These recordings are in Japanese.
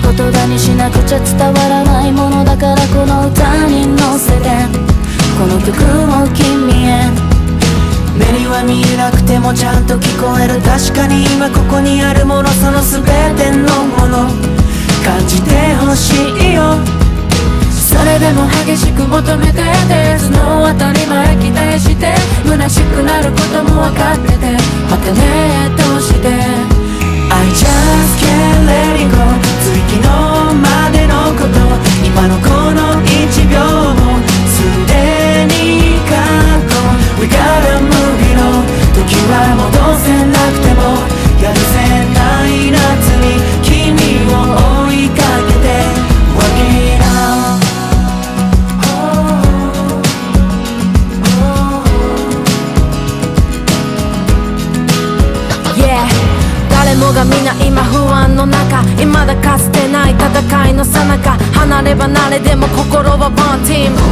言葉にしなくちゃ伝わらないものだから、この歌に乗せてこの曲を君へ。目には見えなくてもちゃんと聞こえる。確かに今ここにあるもの、その全てのもの感じてほしいよ。それでも激しく求めてて、その当たり前期待して虚しくなることも分かってて、またねどうして I just can't let it go。 次のまでのこと、今のこの1秒もすでに過去。 We gotta move it on。 時は戻せなくてもやるせない夏に君を追いかけて Work it out。 誰もが皆今不安の中、未だかつてない戦いの最中、離れ離れでも心はワンチーム。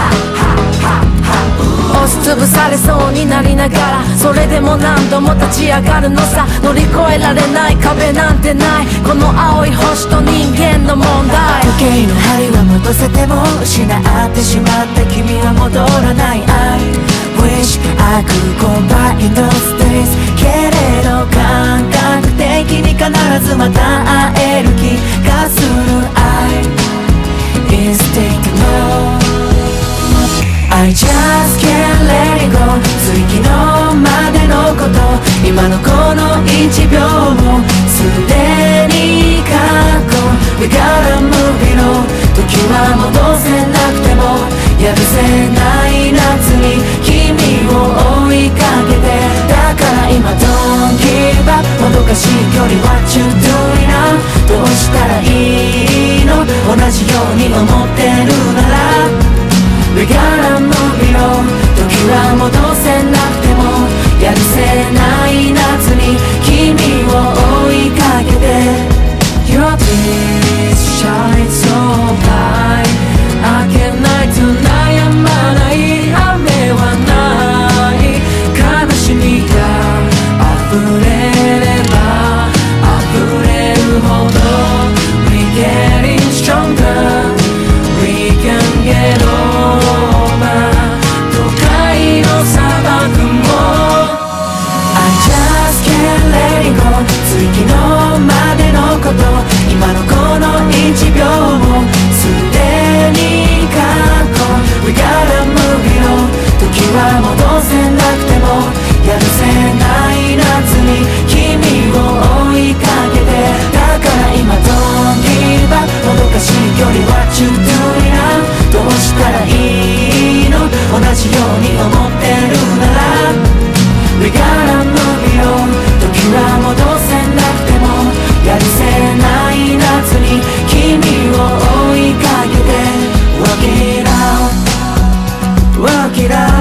押しつぶされそうになりながら、それでも何度も立ち上がるのさ。乗り越えられない壁なんてない、この青い星と人間の問題。時計の針は戻せても失ってしまった君は戻らない。I wish I could go back in those days。 けれど感覚的に必ずまた会える気がする。I is taking over。 I just can't let it go。 次のまでのこと、今のこの1秒もすでに過去。 We gotta move it on。 時は戻せなくてもやるせない夏に君を追いかけて。だから今 Don't give up。 もどかしい距離 What you doing now。 どうしたらいいの、同じように思ってるならWe gotta move it on。 時は戻せなくてもやるせない夏に君を追いかけて。 Your face shines so bright。 明けないと悩まない雨はない。悲しみが溢れれば溢れるほど We getting stronger。 We can get over。次のまでのこと、今のこの1秒もすでに過去。 We gotta move it on。 時は戻せなくてもやるせない夏に君を追いかけて。だから今 Don't give up。 もどかしい距離 What you doing now。 どうしたらいいの、同じように思ってるなら We gotta move it on。 時は戻せなくてもやるせない夏に君を追いかけて Work it out。 Work it out。